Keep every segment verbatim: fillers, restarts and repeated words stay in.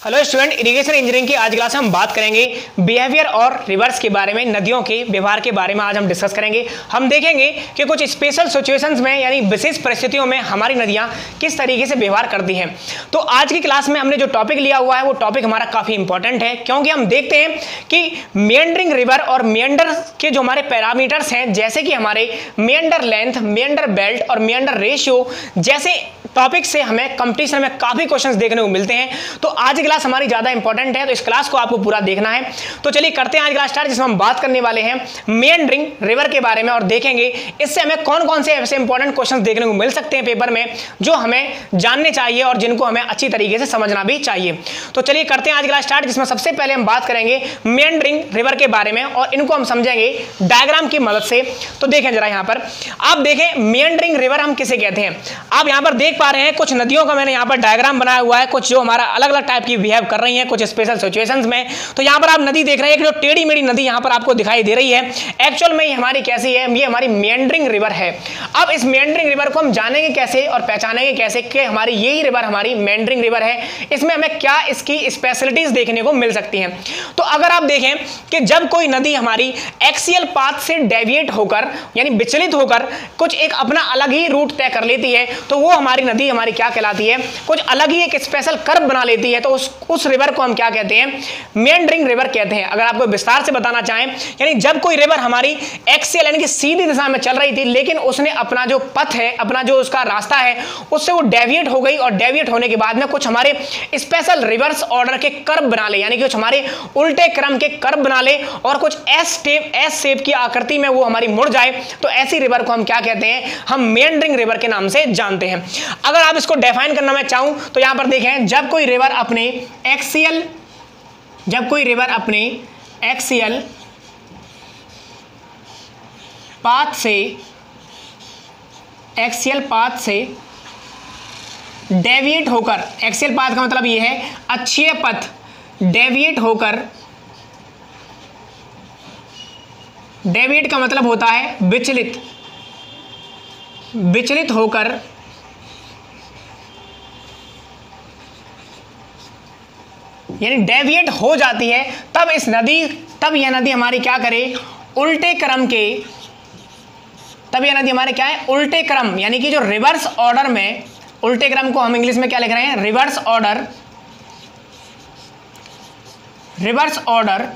Hello student, irrigation engineering की आज class में हम बात करेंगे बिहेवियर और रिवर्स के बारे में, नदियों के व्यवहार के बारे में आज हम डिस्कस करेंगे। हम देखेंगे कि कुछ स्पेशल सिचुएशंस में यानी विशेष परिस्थितियों में हमारी नदियां किस तरीके से व्यवहार करती हैं। तो आज की क्लास में हमने जो टॉपिक लिया हुआ है वो टॉपिक हमारा काफ़ी इंपॉर्टेंट है, क्योंकि हम देखते हैं कि मेंडरिंग रिवर और मेंडर के जो हमारे पैरामीटर्स हैं, जैसे कि हमारे मेंडर लेंथ, मेंडर बेल्ट और मेंडर रेशियो जैसे टॉपिक से हमें कंपटीशन में काफ़ी क्वेश्चंस देखने को मिलते हैं। तो आज क्लास हमारी ज़्यादा इंपॉर्टेंट है, तो इस क्लास को आपको पूरा देखना है। तो चलिए करते हैं आज क्लास स्टार्ट, जिसमें हम बात करने वाले हैं मेंडरिंग रिवर के बारे में और देखेंगे इससे हमें कौन कौन से ऐसे इंपॉर्टेंट क्वेश्चंस देखने को मिल सकते हैं पेपर में, जो हमें जानने चाहिए और जिनको हमें अच्छी तरीके से समझना भी चाहिए। तो चलिए करते हैं आज क्लास स्टार्ट, जिसमें सबसे पहले हम बात करेंगे मेंडरिंग रिवर के बारे में और इनको हम समझेंगे डायग्राम की मदद से। तो देखें जरा, यहाँ पर आप देखें मेंडरिंग रिवर हम किसे कहते हैं। आप यहाँ पर देख पा रहे हैं कुछ नदियों का मैंने यहाँ पर डायग्राम बनाया हुआ है, कुछ जो हमारा अलग अलग टाइप की बिहेव कर रही हैं कुछ स्पेशल सिचुएशंस में। तो यहाँ पर आप नदी देख रहे हैं, एक जो टेढ़ी मेढ़ी नदी यहाँ पर आपको दिखाई दे रही है, एक्चुअल में ये हमारी कैसी है, ये हमारी मेंडरिंग रिवर है। अब इस मेंडरिंग रिवर को हम जानेंगे कैसे और पहचानेंगे कैसे कि हमारी यही रिवर हमारी मेंडरिंग रिवर है, इसमें हमें क्या इसकी स्पेशलिटीज देखने को मिल सकती हैं। तो अगर आप देखें कि जब कोई नदी हमारी एक्सियल पाथ से डेविएट होकर यानी विचलित होकर कुछ एक अपना अलग ही रूट तय कर लेती है, तो वो हमारी नदी हमारी क्या कहलाती है, कुछ अलग ही एक स्पेशल कर्व बना लेती है, तो उस उस रिवर को हम क्या कहते हैं, मेंडरिंग रिवर कहते हैं। अगर आपको विस्तार से बताना चाहें, यानी जब कोई रिवर हमारी एक्सियल यानी कि सीधी दिशा में चल रही थी, लेकिन उसने अपना जो पथ है, अपना जो उसका रास्ता है, उससे वो डेविएट हो गई और डेविएट होने के बाद में कुछ हमारे स्पेशल रिवर्स ऑर्डर के कर्व बना ले, यानी कि कुछ हमारे उल्टे क्रम के कर्व बना ले और कुछ एस शेप एस शेप की आकृति में वो हमारी मुड़ जाए, तो ऐसी रिवर को हम क्या कहते हैं, हम मेंडरिंग रिवर के नाम से जानते हैं। अगर आप इसको डिफाइन करना मैं चाहूं तो यहां पर देखें, जब कोई रिवर अपने एक्सियल जब कोई रिवर अपने एक्सियल पाथ से एक्सियल पाथ से डेविएट होकर, एक्सियल पाथ का मतलब यह है अक्षीय पथ, डेविएट होकर, डेविएट का मतलब होता है विचलित, विचलित होकर यानी डेविएट हो जाती है, तब इस नदी तब यह नदी हमारी क्या करे, उल्टे क्रम के तब यह नदी हमारे क्या है, उल्टे क्रम यानी कि जो रिवर्स ऑर्डर में, उल्टे क्रम को हम इंग्लिश में क्या लिख रहे हैं, reverse order, reverse order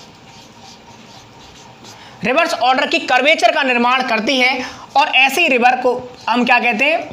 reverse order की कर्वेचर का निर्माण करती है, और ऐसी रिवर को हम क्या कहते हैं,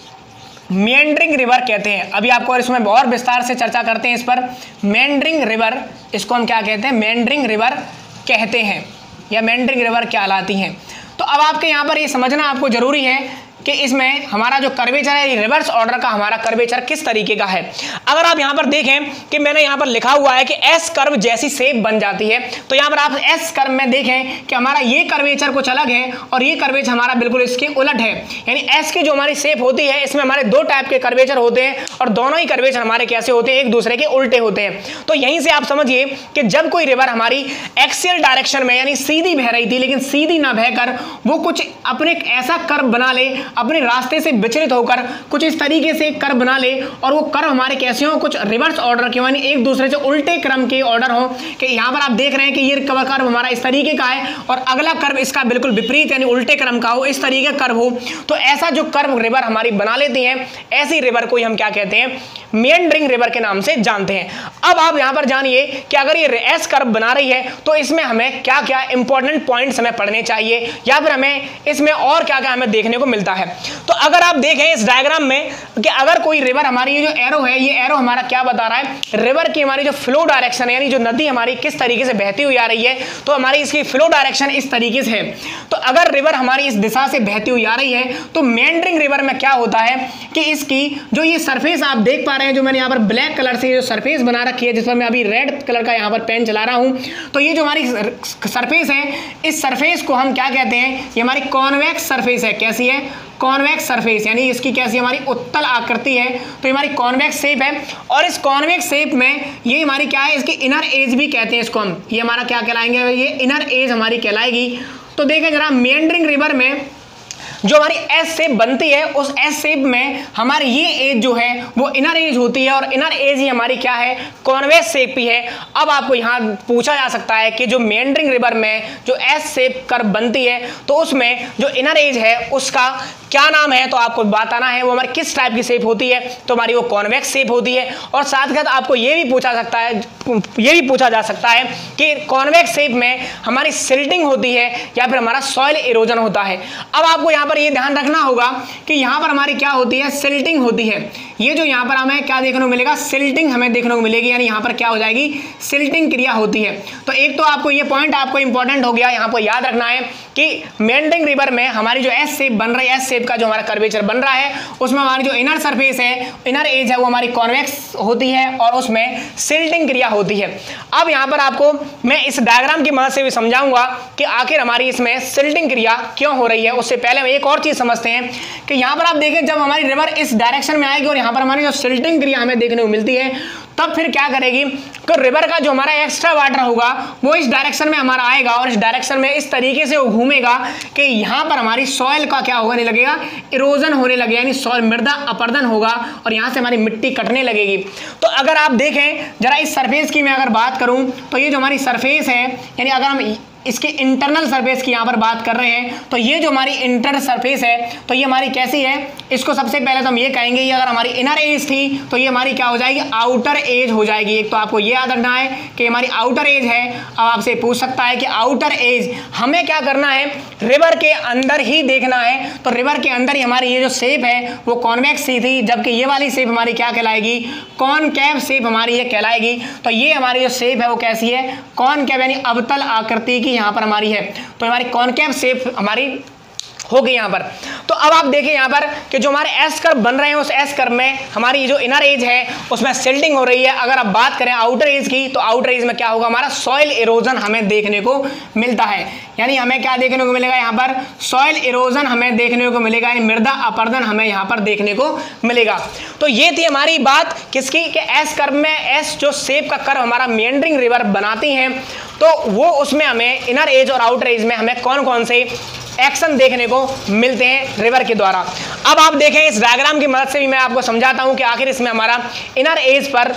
मेंडरिंग रिवर कहते हैं। अभी आपको इसमें और विस्तार से चर्चा करते हैं इस पर। मेंडरिंग रिवर, इसको हम क्या कहते हैं, मेंडरिंग रिवर कहते हैं या मेंडरिंग रिवर कहलाती हैं। तो अब आपके यहाँ पर ये समझना आपको जरूरी है कि इसमें हमारा जो कर्वेचर है, रिवर्स ऑर्डर का हमारा कर्वेचर किस तरीके का है। अगर आप यहाँ पर देखें कि मैंने यहाँ पर लिखा हुआ है कि एस कर्व जैसी शेप बन जाती है, तो यहाँ पर आप एस कर्व में देखें कि हमारा ये कर्वेचर कुछ अलग है और ये कर्वेचर हमारा बिल्कुल इसके उलट है। यानी एस की जो हमारी शेप होती है, इसमें हमारे दो टाइप के कर्वेचर होते हैं और दोनों ही कर्वेचर हमारे कैसे होते हैं, एक दूसरे के उल्टे होते हैं। तो यहीं से आप समझिए कि जब कोई रिवर हमारी एक्सियल डायरेक्शन में यानी सीधी बह रही थी, लेकिन सीधी ना बहकर वो कुछ अपने ऐसा कर्व बना ले, अपने रास्ते से विचलित होकर कुछ इस तरीके से कर्व बना ले, और वो कर्व हमारे कैसे हो, कुछ रिवर्स ऑर्डर के यानी एक दूसरे से उल्टे क्रम के ऑर्डर हो। कि यहाँ पर आप देख रहे हैं कि ये कर्व हमारा इस तरीके का है और अगला कर्व इसका बिल्कुल विपरीत यानी उल्टे क्रम का हो, इस तरीके का कर्व हो। तो ऐसा जो कर्व रिवर हमारी बना लेती है, ऐसी रिवर को हम क्या कहते हैं, मेंडरिंग रिवर के नाम से जानते हैं। अब आप यहाँ पर जानिए कि अगर ये एस कर्व बना रही है, तो इसमें हमें क्या क्या इंपॉर्टेंट पॉइंट्स हमें पढ़ने चाहिए, या फिर हमें इसमें और क्या क्या हमें देखने को मिलता है। तो अगर आप देखें इस डायग्राम में कि अगर कोई रिवर हमारी, ये जो एरो है, ये एरो हमारा क्या बता रहा है, रिवर की हमारी जो फ्लो डायरेक्शन है, यानी जो नदी हमारी किस तरीके से बहती हुई आ रही है, तो हमारी इसकी फ्लो डायरेक्शन इस तरीके से है। तो अगर रिवर हमारी इस दिशा से बहती हुई आ रही है, तो मेंडरिंग रिवर में क्या होता है कि इसकी जो ये सरफेस आप देख पा रहे हैं, जो मैंने यहाँ पर ब्लैक कलर से जो सरफेस बना रखी है, जिस पर मैं अभी रेड कलर का यहाँ पर पेन चला रहा हूँ, तो ये जो हमारी सरफेस है, इस सरफेस को हम क्या कहते हैं, ये हमारी कॉन्वेक्स सरफेस है। कैसी है, कॉन्वेक्स सरफेस, यानी इसकी कैसी हमारी उत्तल आकृति है, तो हमारी कॉन्वेक्स शेप है। और इस कॉन्वेक्स शेप में ये हमारी क्या है, इसकी इनर एज भी कहते हैं इसको हम, ये हमारा क्या कहलाएंगे, ये इनर एज हमारी कहलाएगी। तो देखें जरा, मेंडरिंग रिवर में जो हमारी एस शेप बनती है उस एस शेप में हमारी ये एज जो है वो इनर एज होती है और इनर एज ही हमारी क्या है, कॉन्वेक्स शेप ही है। अब आपको यहाँ पूछा जा सकता है कि जो मेंडरिंग रिवर में जो एस शेप कर्व बनती है तो उसमें जो इनर एज है उसका क्या नाम है, तो आपको बताना है वो हमारी किस टाइप की शेप होती है, तो हमारी वो कॉन्वेक्स शेप होती है। और साथ ही साथ आपको ये भी पूछा सकता है ये भी पूछा जा सकता है कि कॉन्वेक्स शेप में हमारी सिल्टिंग होती है या फिर हमारा सॉइल इरोजन होता है। अब आपको यहाँ पर ये ध्यान रखना होगा कि यहाँ पर हमारी क्या होती है, सिल्टिंग होती है। ये जो यहाँ पर हमें क्या देखने को मिलेगा, सिल्टिंग हमें देखने को मिलेगी, यानी यहाँ पर क्या हो जाएगी, सिल्टिंग क्रिया होती है। तो एक तो आपको ये पॉइंट आपको इंपॉर्टेंट हो गया, यहाँ पर याद रखना है कि मेंडरिंग रिवर में हमारी जो एस शेप बन रही है, एस शेप का जो हमारा कर्वेचर बन रहा है उसमें हमारी जो इनर सरफेस है, इनर एज है वो हमारी कॉन्वेक्स होती है और उसमें सिल्टिंग क्रिया होती है। अब यहाँ पर आपको मैं इस डायग्राम की मदद से भी समझाऊंगा कि आखिर हमारी इसमें सिल्टिंग क्रिया क्यों हो रही है। उससे पहले हम एक और चीज समझते हैं कि यहाँ पर आप देखें जब हमारी रिवर इस डायरेक्शन में आएगी और यहाँ पर हमारी जो सिल्टिंग क्रिया हमें देखने को मिलती है तब फिर क्या करेगी, तो रिवर का जो हमारा एक्स्ट्रा वाटर होगा वो इस डायरेक्शन में हमारा आएगा और इस डायरेक्शन में इस तरीके से वो घूमेगा कि यहाँ पर हमारी सॉइल का क्या होने लगेगा, इरोजन होने लगेगा, यानी सॉइल मृदा अपरदन होगा और यहाँ से हमारी मिट्टी कटने लगेगी। तो अगर आप देखें जरा इस सरफेस की मैं अगर बात करूँ तो ये जो हमारी सरफेस है, यानी अगर हम इसके इंटरनल सरफेस की यहाँ पर बात कर रहे हैं तो ये जो हमारी इंटर सरफेस है तो ये हमारी कैसी है, इसको सबसे पहले तो हम ये कहेंगे ये अगर हमारी इनर एज थी तो ये हमारी क्या हो जाएगी, आउटर एज हो जाएगी। एक तो आपको ये याद रखना है कि हमारी आउटर एज है। अब आपसे पूछ सकता है कि आउटर एज हमें क्या करना है, रिवर के अंदर ही देखना है। तो रिवर के अंदर ही हमारी ये जो शेप है वो कॉन्वेक्स सी थी, जबकि ये वाली शेप हमारी क्या कहलाएगी, कॉनकेव शेप हमारी ये कहलाएगी। तो ये हमारी जो शेप है वो कैसी है, कॉनकेव यानी अवतल आकृति की यहाँ पर हमारी है। तो हमारी कॉनकेव शेप हमारी हो गई यहाँ पर। तो अब आप देखिए यहाँ पर कि जो हमारे एस कर्व बन रहे हैं उस एस कर्व में हमारी जो इनर एज है उसमें सिल्टिंग हो रही है। अगर आप बात करें आउटर एज की तो आउटर एज में क्या होगा, हमारा सॉइल इरोजन हमें देखने को मिलता है, यानी हमें क्या देखने को मिलेगा, यहाँ पर सॉइल इरोजन हमें देखने को मिलेगा, यानी मृदा अपरदन हमें यहाँ पर देखने को मिलेगा। तो ये थी हमारी बात किसकी, कि एस कर्व में एस जो शेप का कर्व हमारा मेंडरिंग रिवर बनाती है तो वो उसमें हमें इनर एज और आउटर एज में हमें कौन कौन से एक्शन देखने को मिलते हैं रिवर के द्वारा। अब आप देखें इस डायग्राम की मदद से भी मैं आपको समझाता हूं कि आखिर इसमें हमारा इनर एज पर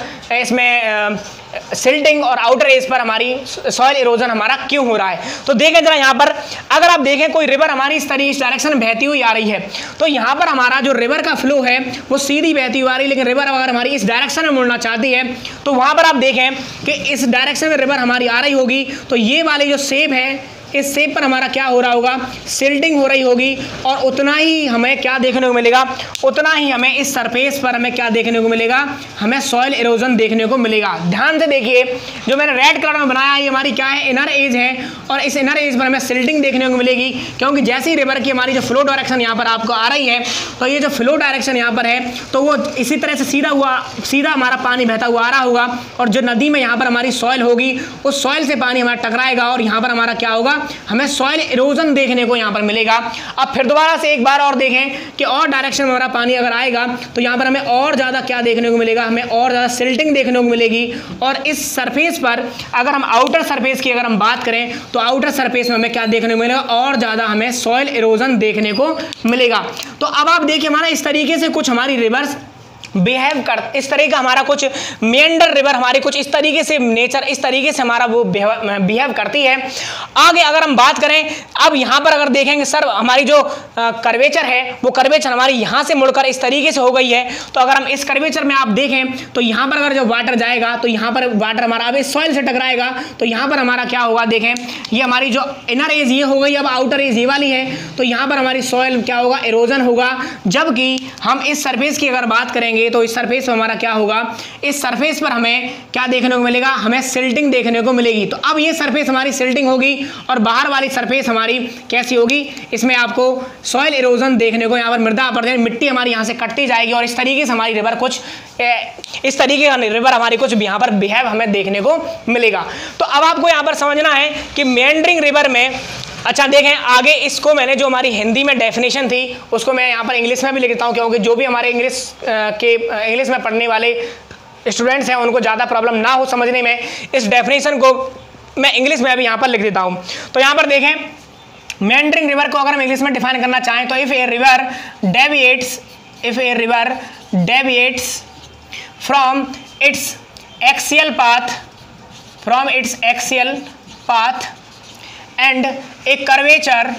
इसमें सिल्टिंग और आउटर एज पर हमारी सॉइल इरोजन हमारा क्यों हो रहा है। तो देखें जरा यहाँ पर अगर आप देखें कोई रिवर हमारी इस तरीके इस डायरेक्शन में बहती हुई आ रही है तो यहाँ पर हमारा जो रिवर का फ्लो है वो सीधी बहती हुई आ रही है, लेकिन रिवर अगर हमारी इस डायरेक्शन में मुड़ना चाहती है तो वहाँ पर आप देखें कि इस डायरेक्शन में रिवर हमारी आ रही होगी तो ये वाली जो शेप है इस शेप पर हमारा क्या हो रहा होगा, सिल्टिंग हो रही होगी और उतना ही हमें क्या देखने को मिलेगा, उतना ही हमें इस सरफेस पर हमें क्या देखने को मिलेगा, हमें सॉइल इरोजन देखने को मिलेगा। ध्यान से देखिए जो मैंने रेड कलर में बनाया ये हमारी क्या है, इनर एज है और इस इनर एज पर हमें सिल्टिंग देखने को मिलेगी क्योंकि जैसी रिवर की हमारी जो फ्लो डायरेक्शन यहाँ पर आपको आ रही है तो ये जो फ्लो डायरेक्शन यहाँ पर है तो वो इसी तरह से सीधा हुआ सीधा हमारा पानी बहता हुआ आ रहा होगा और जो नदी में यहाँ पर हमारी सॉइल होगी उस सॉइल से पानी हमारा टकराएगा और यहाँ पर हमारा क्या होगा, हमें सॉइल इरोजन देखने को यहाँ पर मिलेगा। अब फिर दोबारा से एक बार और देखें कि और डायरेक्शन में हमारा पानी अगर आएगा तो यहाँ पर हमें और ज़्यादा क्या देखने को मिलेगा, हमें और ज़्यादा सिल्टिंग देखने को मिलेगी। और इस सरफेस पर अगर हम आउटर सरफेस की अगर हम बात करें तो आउटर सरफेस में हमें क्या देखने को मिलेगा, और ज़्यादा हमें सॉइल इरोजन देखने को मिलेगा। तो अब आप देखिए हमारा इस तरीके से कुछ हमारी रिवर्स बिहेव कर इस तरह का हमारा कुछ मेंडर रिवर हमारी कुछ इस तरीके से नेचर इस तरीके से हमारा वो बिहेव करती है। आगे अगर हम बात करें अब यहाँ पर अगर देखेंगे सर हमारी जो कर्वेचर है वो कर्वेचर हमारी यहाँ से मुड़कर इस तरीके से हो गई है। तो अगर हम इस कर्वेचर में आप देखें तो यहाँ पर अगर जो वाटर जाएगा तो यहाँ पर वाटर हमारा अब इस सॉइल से टकराएगा तो यहाँ पर हमारा क्या होगा, देखें ये हमारी जो इनर एज ये हो गई, अब आउटर एज ये वाली है तो यहाँ पर हमारी सॉइल क्या होगा, इरोजन होगा। जबकि हम इस सरफेस की अगर बात करेंगे तो इस सरफेस पर हमारा क्या होगा, इस सरफेस पर हमें क्या देखने को मिलेगा, हमें सिल्टिंग देखने को मिलेगी। तो अब ये सरफेस हमारी सिल्टिंग होगी और बाहर वाली सरफेस हमारी कैसी होगी, इसमें आपको सॉइल इरोजन देखने को, यहाँ पर मृदा अपरदन मिट्टी हमारी यहाँ से कटती जाएगी और इस तरीके से हमारी रिवर कुछ इस तरीके का रिवर हमारी कुछ यहाँ पर बिहेव हमें देखने को मिलेगा। तो अब आपको यहाँ पर समझना है कि मेंडरिंग रिवर में, अच्छा देखें आगे इसको मैंने जो हमारी हिंदी में डेफिनेशन थी उसको मैं यहाँ पर इंग्लिश में भी लिख देता हूँ क्योंकि जो भी हमारे इंग्लिश के इंग्लिश में पढ़ने वाले स्टूडेंट्स हैं उनको ज़्यादा प्रॉब्लम ना हो समझने में, इस डेफिनेशन को मैं इंग्लिश में भी यहाँ पर लिख देता हूँ। तो यहाँ पर देखें मेंडरिंग रिवर को अगर हम इंग्लिश में डिफाइन करना चाहें तो if a river deviates if a river deviates from its axial path from its axial path and a curvature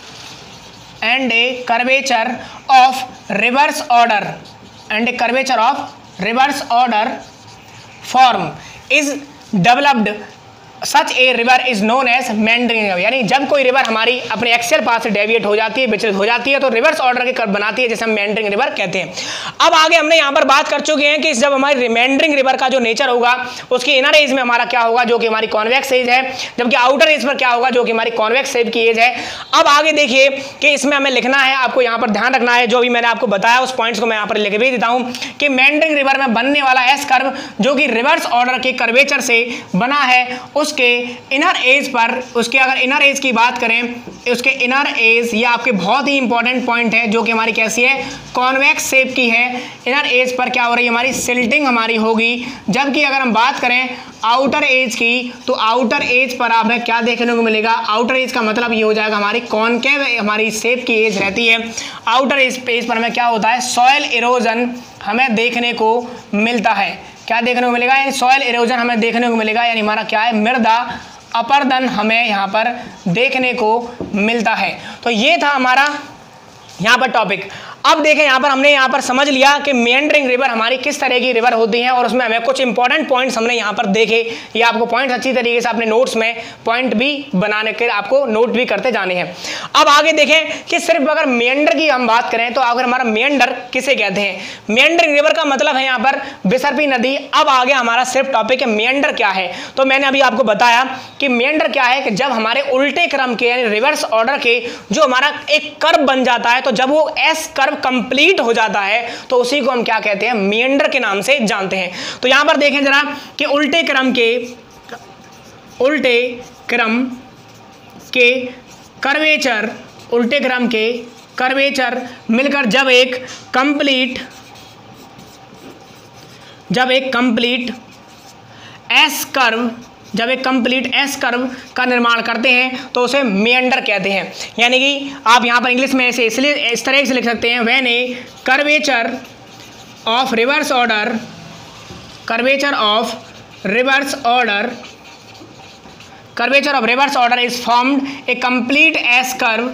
and a curvature of reverse order and a curvature of reverse order form is developed such a river is known as meandering river. यानी जब कोई river हमारी अपने axial path से deviate हो जाती है, विचलित हो जाती है, तो रिवर्स ऑर्डर के कर्व बनाती है, जैसे हम मेंडरिंग रिवर कहते हैं। अब आगे हमने यहाँ पर बात कर चुके हैं कि जब हमारी मेंडरिंग रिवर का जो नेचर होगा उसकी इनर एज में हमारा क्या होगा, जो कि हमारी कॉन्वेक्स एज है, जबकि आउटर एज पर क्या होगा, जो कि हमारी कॉन्वेक्स शेप की एज है। अब आगे देखिए कि इसमें हमें लिखना है, आपको यहाँ पर ध्यान रखना है, जो भी मैंने आपको बताया उस पॉइंट्स को मैं यहाँ पर लिख भी देता हूँ कि मेंडरिंग रिवर में बनने वाला एस कर्व जो कि रिवर्स ऑर्डर के कर्वेचर से बना है, उसके इनर एज पर, उसके अगर इनर एज की बात करें, उसके इनर एज ये आपके बहुत ही इंपॉर्टेंट पॉइंट है, जो कि हमारी कैसी है, कॉन्वेक्स शेप की है। इनर एज पर क्या हो रही है, हमारी सिल्टिंग हमारी होगी। जबकि अगर हम बात करें आउटर एज की, तो आउटर एज पर हमें क्या देखने को मिलेगा, आउटर एज का मतलब ये हो जाएगा हमारी कॉनकेव हमारी शेप की एज रहती है। आउटर एज एज पर हमें क्या होता है, सॉइल इरोजन हमें देखने को मिलता है। क्या देखने को मिलेगा, सॉइल इरोजन हमें देखने को मिलेगा, यानी हमारा क्या है, मृदा अपर्दन हमें यहाँ पर देखने को मिलता है। तो ये था हमारा यहाँ पर टॉपिक। अब देखें यहाँ पर हमने यहाँ पर समझ लिया कि मेंडरिंग रिवर हमारी किस तरह की रिवर होती हैं, और उसमें हमें कुछ इंपॉर्टेंट पॉइंट्स हमने यहाँ पर देखे। ये आपको पॉइंट्स अच्छी तरीके से अपने नोट्स में पॉइंट भी बनाने के आपको नोट भी करते जाने हैं। अब आगे देखें कि सिर्फ अगर मेंडर की हम बात करें तो अगर हमारा मेंडर किसे कहते हैं, मेंडरिंग रिवर का मतलब है यहाँ पर विसर्पी नदी। अब आगे हमारा सिर्फ टॉपिक है मेंडर क्या है। तो मैंने अभी आपको बताया कि मेंडर क्या है, कि जब हमारे उल्टे क्रम के यानी रिवर्स ऑर्डर के जो हमारा एक कर्व बन जाता है, तो जब वो एस कर्व कंप्लीट हो जाता है तो उसी को हम क्या कहते हैं, मेंडर के नाम से जानते हैं। तो यहां पर देखें जरा कि उल्टे क्रम के उल्टे क्रम के कर्वेचर उल्टे क्रम के कर्वेचर मिलकर जब एक कंप्लीट जब एक कंप्लीट एस कर्व जब एक कंप्लीट एस कर्व का निर्माण करते हैं तो उसे मेंडर कहते हैं। यानी कि आप यहाँ पर इंग्लिश में ऐसे इसलिए इस तरह से लिख सकते हैं, when a curvature of reverse order curvature of reverse order curvature of reverse order is formed a complete S curve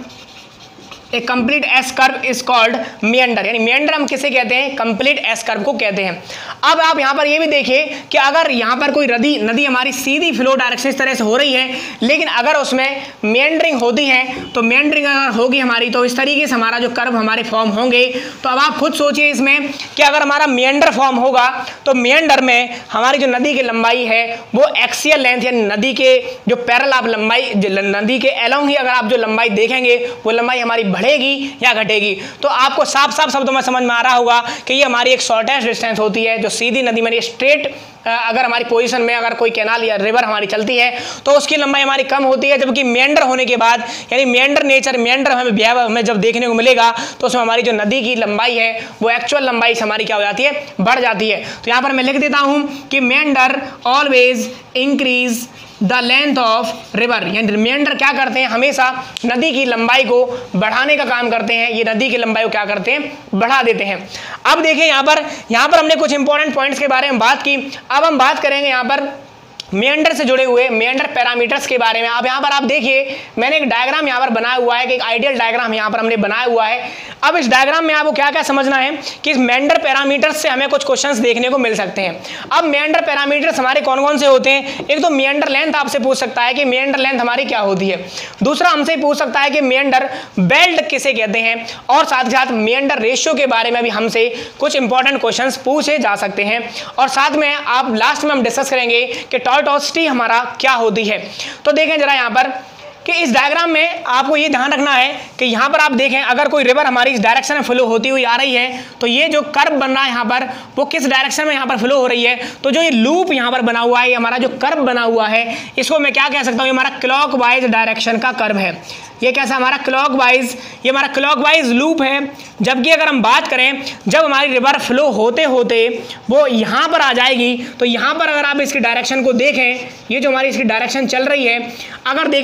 a complete S curve is called meander. यानी मेंडर हम किसे कहते हैं, कंप्लीट एस कर्व को कहते हैं। अब आप यहाँ पर ये भी देखिए कि अगर यहाँ पर कोई नदी नदी हमारी सीधी फ्लो डायरेक्शन इस तरह से हो रही है, लेकिन अगर उसमें मेंडरिंग होती है, तो मेंडरिंग अगर होगी हमारी तो इस तरीके से हमारा जो कर्व हमारे फॉर्म होंगे। तो अब आप खुद सोचिए इसमें कि अगर हमारा मेंडर फॉर्म होगा तो मेंडर में हमारी जो नदी की लंबाई है वो एक्सियल लेंथ यानी नदी के जो पैरेलल आप लंबाई नदी के एलोंग ही अगर आप जो लंबाई देखेंगे वो लंबाई हमारी बढ़ेगी या घटेगी। तो आपको साफ साफ शब्दों में समझ में आ रहा होगा कि ये हमारी एक शॉर्टेस्ट डिस्टेंस होती है, जो सीधी नदी में स्ट्रेट अगर हमारी पोजीशन में अगर कोई कैनाल या रिवर हमारी चलती है तो उसकी लंबाई हमारी कम होती है। जबकि मेंडर होने के बाद यानी मेंडर नेचर मेंडर हमें बिहेव हमें जब देखने को मिलेगा तो उसमें हमारी जो नदी की लंबाई है वो एक्चुअल लंबाई से हमारी क्या हो जाती है, बढ़ जाती है। तो यहाँ पर मैं लिख देता हूँ कि meander always increase the length of river. यानी मेंडर क्या करते हैं, हमेशा नदी की लंबाई को बढ़ाने का काम करते हैं। ये नदी की लंबाई को क्या करते हैं, बढ़ा देते हैं। अब देखिए यहाँ पर यहाँ पर हमने कुछ इंपॉर्टेंट पॉइंट्स के बारे में बात की। अब हम बात करेंगे यहाँ पर मेंडर से जुड़े हुए मेंडर पैरामीटर्स के बारे में। अब यहाँ पर आप देखिए मैंने एक डायग्राम यहाँ पर बनाया हुआ है कि एक आइडियल डायग्राम यहाँ पर हमने बनाया हुआ है। अब इस डायग्राम में आपको क्या क्या समझना है कि इस मेंडर पैरामीटर्स से हमें कुछ क्वेश्चंस देखने को मिल सकते हैं। अब मेंडर पैरामीटर्स हमारे कौन कौन से होते हैं, एक तो मेंडर लेंथ आपसे पूछ सकता है कि मेंडर लेंथ हमारी क्या होती है। दूसरा हमसे पूछ सकता है कि मेंडर बेल्ट किसे कहते हैं, और साथ ही साथ मेंडर रेशियो के बारे में भी हमसे कुछ इंपॉर्टेंट क्वेश्चंस पूछे जा सकते हैं। और साथ में आप लास्ट में हम डिस्कस करेंगे कि टॉर्टोसिटी हमारा क्या होती है। तो देखें जरा यहाँ पर कि इस डायग्राम में आपको ये ध्यान रखना है कि यहाँ पर आप देखें अगर कोई रिवर हमारी इस डायरेक्शन में फ्लो होती हुई आ रही है तो ये जो कर्व बन रहा है यहाँ पर वो किस डायरेक्शन में यहाँ पर फ्लो हो रही है। तो जो ये लूप यहाँ पर बना हुआ है, ये हमारा जो कर्व बना हुआ है, इसको मैं क्या कह सकता हूँ, ये हमारा क्लॉकवाइज डायरेक्शन का कर्व है। ये कैसा हमारा क्लॉकवाइज, ये हमारा क्लॉकवाइज लूप है। जबकि अगर हम बात करें जब हमारी रिवर फ्लो होते होते वो यहाँ पर आ जाएगी तो यहाँ पर अगर आप इसकी डायरेक्शन को देखें, ये जो हमारी इसकी डायरेक्शन चल रही है, अगर देखें यहाँ पर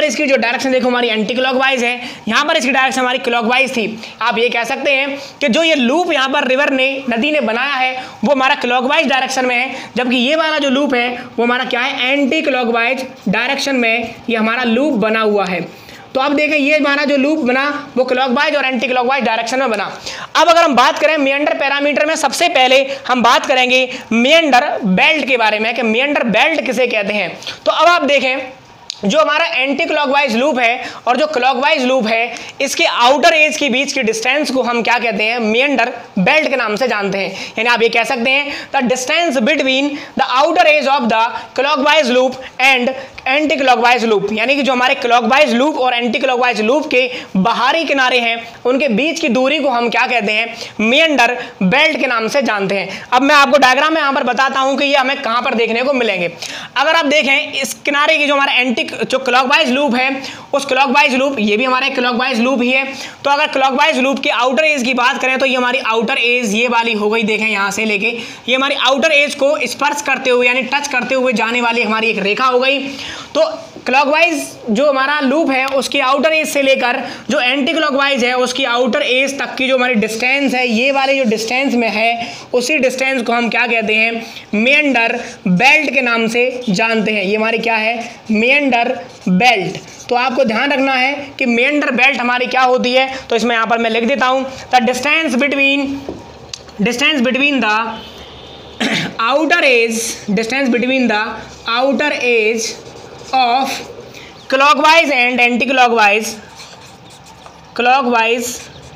इसकी जो डायरेक्शन देखो हमारी एंटी क्लॉकवाइज है, यहाँ पर इसकी डायरेक्शन हमारी क्लॉकवाइज थी। आप ये कह सकते हैं कि जो ये लूप यहाँ पर रिवर ने नदी ने बनाया है वो हमारा क्लॉकवाइज डायरेक्शन में है, जबकि ये वाला जो लूप है वो हमारा क्या है, एंटी क्लॉकवाइज डायरेक्शन में ये हमारा लूप बना हुआ है। तो अब देखें ये हमारा जो लूप बना वो क्लॉकवाइज और एंटी क्लॉकवाइज डायरेक्शन में बना। अब अगर हम बात करें मेंडर पैरामीटर में, सबसे पहले हम बात करेंगे मेंडर बेल्ट के बारे में कि मेंडर बेल्ट किसे कहते हैं। तो अब आप देखें जो हमारा एंटी क्लॉकवाइज लूप है और जो क्लॉकवाइज लूप है इसके आउटर एज के बीच की डिस्टेंस को हम क्या कहते हैं, मेंडर बेल्ट के नाम से जानते हैं। यानी आप ये कह सकते हैं the distance between the outer edge of the clockwise loop and anti clockwise loop, यानी कि जो हमारे क्लॉकवाइज लूप और एंटी क्लॉकवाइज लूप के बाहरी किनारे हैं उनके बीच की दूरी को हम क्या कहते हैं, मेंडर बेल्ट के नाम से जानते हैं। अब मैं आपको डायग्राम में यहाँ पर बताता हूँ कि ये हमें कहाँ पर देखने को मिलेंगे। अगर आप देखें इस किनारे की जो हमारा एंटी जो क्लॉकवाइज लूप है उस क्लॉकवाइज लूप, ये भी हमारा क्लॉकवाइज लूप ही है। तो अगर क्लॉकवाइज लूप के आउटर एज की बात करें तो ये हमारी आउटर एज ये वाली हो गई, देखें यहाँ से लेके ये हमारी आउटर एज को स्पर्श करते हुए यानी टच करते हुए जाने वाली हमारी एक रेखा हो गई। तो क्लॉकवाइज जो हमारा लूप है उसकी आउटर एज से लेकर जो एंटी क्लॉकवाइज है उसकी आउटर एज तक की जो हमारी डिस्टेंस है, ये वाली जो डिस्टेंस में है उसी डिस्टेंस को हम क्या कहते हैं, मेंडर बेल्ट के नाम से जानते हैं। ये हमारी क्या है, मेंडर बेल्ट। तो आपको ध्यान रखना है कि मेंडर बेल्ट हमारी क्या होती है। तो इसमें यहाँ पर मैं लिख देता हूँ the distance between distance between the outer edge distance between the outer edge of clockwise and anti-clockwise clockwise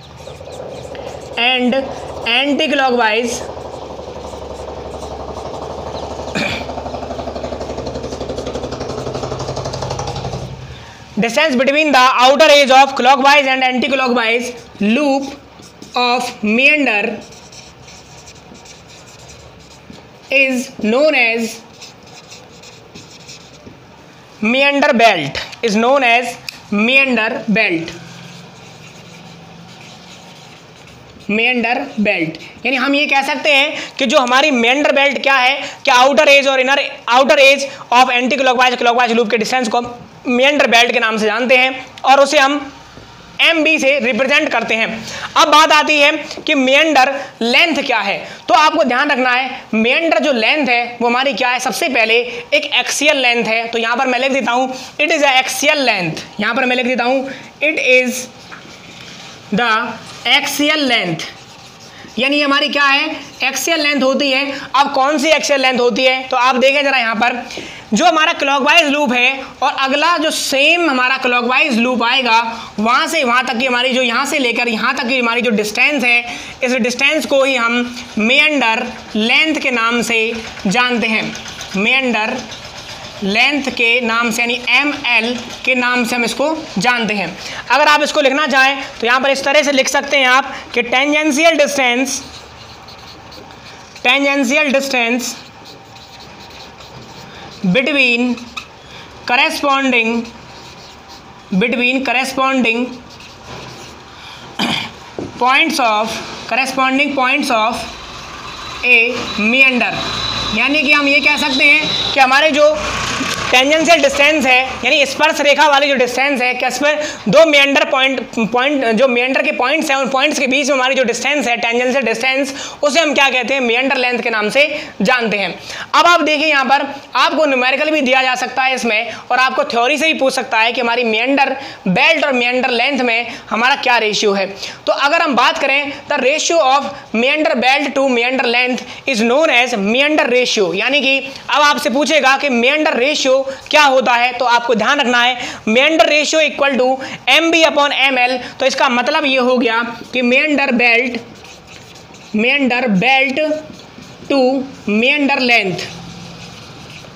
and anti-clockwise distance between the outer edge of clockwise and anti-clockwise loop of meander is known as meander belt is known as meander belt meander belt। यानी हम ये कह सकते हैं कि जो हमारी meander belt क्या है कि आउटर एज और inner outer edge of anti clockwise clockwise loop के डिस्टेंस को meander belt के नाम से जानते हैं और उसे हम एम बी से रिप्रेजेंट करते हैं। अब बात आती है कि मेंडर लेंथ क्या है। तो आपको ध्यान रखना है मेंडर जो लेंथ है वो हमारी क्या है, सबसे पहले एक एक्सियल लेंथ है। तो यहां पर मैं लिख देता हूं it is a axial length, यहां पर मैं लिख देता हूं it is the axial length, यानी हमारी क्या है, एक्सियल लेंथ होती है। अब कौन सी एक्सियल लेंथ होती है तो आप देखें जरा यहाँ पर जो हमारा क्लॉकवाइज लूप है और अगला जो सेम हमारा क्लॉकवाइज लूप आएगा वहाँ से वहाँ तक की हमारी जो यहाँ से लेकर यहाँ तक की हमारी जो डिस्टेंस है इस डिस्टेंस को ही हम मेंडर लेंथ के नाम से जानते हैं। मेंडर लेंथ के नाम से यानी एम एल के नाम से हम इसको जानते हैं। अगर आप इसको लिखना चाहें तो यहाँ पर इस तरह से लिख सकते हैं आप कि tangential distance tangential distance between corresponding between corresponding points of corresponding points of a meander. यानी कि हम ये कह सकते हैं कि हमारे जो टेंजेंशियल डिस्टेंस है यानी स्पर्श रेखा वाली जो डिस्टेंस है कि इसमें दो मेंडर पॉइंट पॉइंट जो मेंडर के पॉइंट्स हैं उन पॉइंट्स के बीच में हमारी जो डिस्टेंस है टेंजेंशियल डिस्टेंस उसे हम क्या कहते हैं, मेंडर लेंथ के नाम से जानते हैं। अब आप देखिए यहाँ पर आपको न्यूमेरिकल भी दिया जा सकता है इसमें और आपको थ्योरी से भी पूछ सकता है कि हमारी मेंडर बेल्ट और मेंडर लेंथ में हमारा क्या रेशियो है। तो अगर हम बात करें the ratio of meander belt to meander length is known as meander ratio. यानी कि अब आपसे पूछेगा कि मेंडर रेशियो क्या होता है तो आपको ध्यान रखना है meander ratio equal to M B upon M L. तो इसका मतलब ये हो गया कि meander belt meander belt to meander length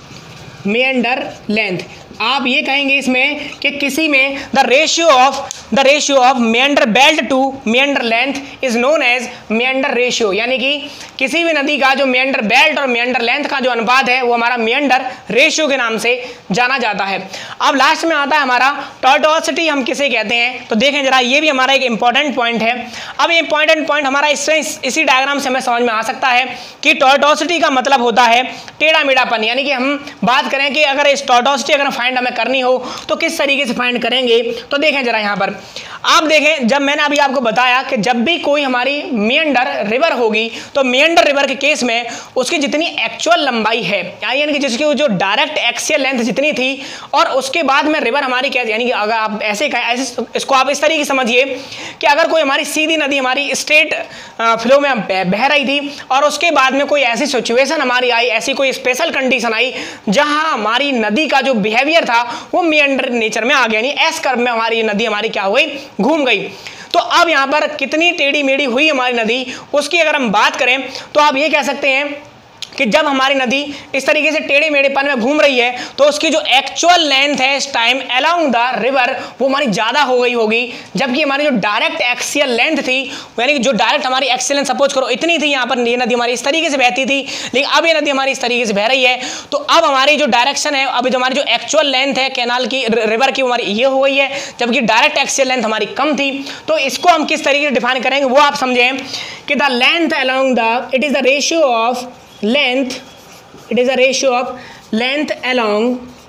meander length. आप ये कहेंगे इसमें कि किसी में the ratio of the ratio of meander belt to meander length is known as meander ratio, यानी कि किसी भी नदी का जो मेंडर बेल्ट और मेंडर लेंथ का जो अनुपात है वो हमारा मेंडर रेशियो के नाम से जाना जाता है। अब लास्ट में आता है हमारा टॉर्टोसिटी, हम किसे कहते हैं, तो देखें जरा, ये भी हमारा एक इंपॉर्टेंट पॉइंट है। अब ये इंपॉर्टेंट पॉइंट हमारा इससे इस, इसी डायग्राम से हमें समझ में आ सकता है कि टॉर्टोसिटी का मतलब होता है टेढ़ा मेढ़ापन, यानी कि हम बात करें कि अगर इस टॉर्टोसिटी अगर फाइंड हमें करनी हो तो किस तरीके से फाइंड करेंगे। तो देखें जरा, यहाँ पर आप देखें, जब मैंने अभी आपको बताया कि जब भी कोई हमारी मेंडर रिवर होगी तो मेंडर रिवर के केस में उसकी जितनी एक्चुअल लंबाई है, यानी कि जिसकी जो डायरेक्ट एक्सियल लेंथ जितनी थी, और उसके बाद में रिवर हमारी क्या, यानी कि अगर आप ऐसे ऐसे इसको आप इस तरीके से समझिए कि अगर कोई हमारी सीधी नदी हमारी स्ट्रेट फ्लो में बह रही थी और उसके बाद में कोई ऐसी सिचुएशन हमारी आई, ऐसी कोई स्पेशल कंडीशन आई जहां हमारी नदी का जो बिहेवियर था वो मेंडर नेचर में आ गया, यानी एस कर्व में हमारी नदी हमारी क्या हो गई, घूम गई। तो अब यहां पर कितनी टेढ़ी मेढ़ी हुई हमारी नदी, उसकी अगर हम बात करें तो आप ये कह सकते हैं कि जब हमारी नदी इस तरीके से टेढ़े मेढ़ेपन में घूम रही है तो उसकी जो एक्चुअल लेंथ है इस टाइम अलोंग द रिवर वो हमारी ज़्यादा हो गई होगी, जबकि हमारी जो डायरेक्ट एक्सियल लेंथ थी, यानी कि जो डायरेक्ट हमारी एक्सियल लेंथ सपोज करो इतनी थी, यहाँ पर ये नदी हमारी इस तरीके से बहती थी, लेकिन अब ये नदी हमारी इस तरीके से बह रही है, तो अब हमारी जो डायरेक्शन है, अभी जो हमारी जो एक्चुअल लेंथ है कैनाल की, रिवर की, हमारी ये हो गई है, जबकि डायरेक्ट एक्सियल लेंथ हमारी कम थी। तो इसको हम किस तरीके से डिफाइन करेंगे वो आप समझें कि the length along the, it is the ratio of length, it is a ratio of length along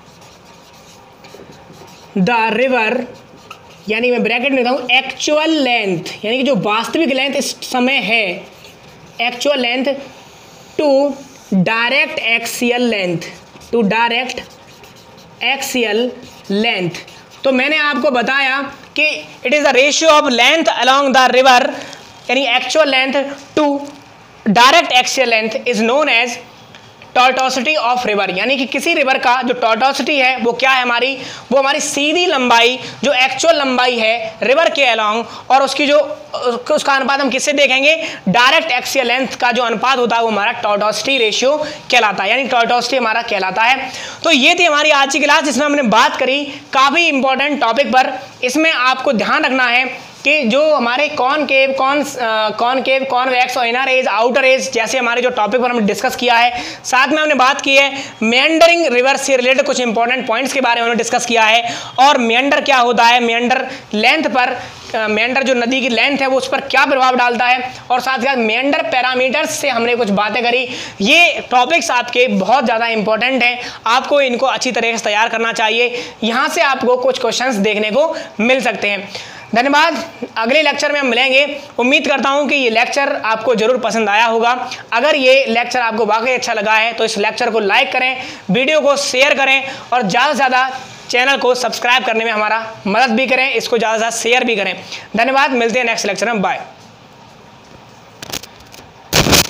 the river, यानी मैं ब्रैकेट में लिखता हूँ एक्चुअल लेंथ, यानी कि जो वास्तविक लेंथ इस समय है, actual length to direct axial length, to direct axial length. तो मैंने आपको बताया कि it is the ratio of length along the river, यानी actual length to direct axial length is known as tortuosity of river, यानी कि किसी river का जो टॉर्टोसिटी है वो क्या है हमारी, वो हमारी सीधी लंबाई जो एक्चुअल लंबाई है रिवर के अलोंग, और उसकी जो उसका अनुपात हम किससे देखेंगे, डायरेक्ट एक्सियल लेंथ का जो अनुपात होता है वो हमारा टॉर्टोसिटी रेशियो कहलाता है, यानी टॉर्टोसिटी हमारा कहलाता है। तो ये थी हमारी आज की क्लास, जिसमें हमने बात करी काफ़ी इंपॉर्टेंट टॉपिक पर। इसमें आपको ध्यान रखना है कि जो हमारे कॉनकेव कॉन कॉनकेव कॉन्वेक्स और इनर एज आउटर एज जैसे हमारे जो टॉपिक पर हमने डिस्कस किया है, साथ में हमने बात की है मेंडरिंग रिवर से रिलेटेड कुछ इंपॉर्टेंट पॉइंट्स के बारे में हमने डिस्कस किया है, और मेंडर क्या होता है, मेंडर लेंथ पर, मेंडर जो नदी की लेंथ है वो उस पर क्या प्रभाव डालता है, और साथ ही साथ मेंडर पैरामीटर्स से हमने कुछ बातें करी। ये टॉपिक्स आपके बहुत ज़्यादा इंपॉर्टेंट हैं, आपको इनको अच्छी तरीके से तैयार करना चाहिए, यहाँ से आपको कुछ क्वेश्चंस देखने को मिल सकते हैं। धन्यवाद, अगले लेक्चर में हम मिलेंगे। उम्मीद करता हूं कि ये लेक्चर आपको जरूर पसंद आया होगा। अगर ये लेक्चर आपको वाकई अच्छा लगा है तो इस लेक्चर को लाइक करें, वीडियो को शेयर करें, और ज़्यादा से ज़्यादा चैनल को सब्सक्राइब करने में हमारा मदद भी करें, इसको ज़्यादा से ज़्यादा शेयर भी करें। धन्यवाद, मिलते हैं नेक्स्ट लेक्चर में, बाय।